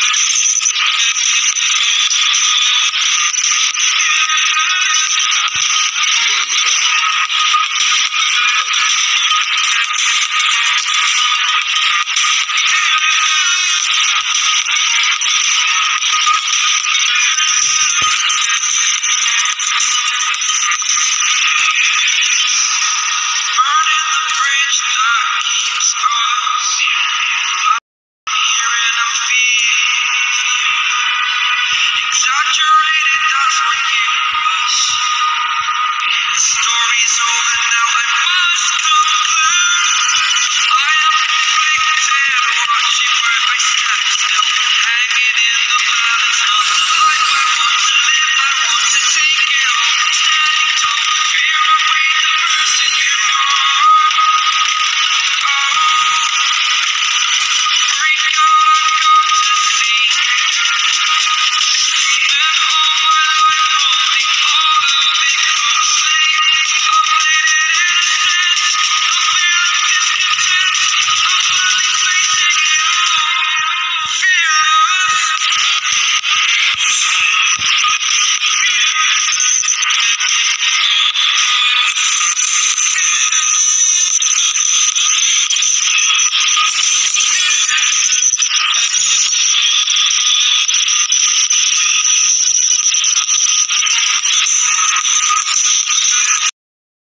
Exaggerated, that's what give us. The story's over now, I must conclude. I am conflicted, watching where I stand still, hanging in the balance. Not the life I want to live, I want to take it all. Standing tall, fear away the person you are. Break all I've got to see. Spent all my life holding all of it closely. I've played it innocent, the fear of discontent. I'm finally facing it all, fearless.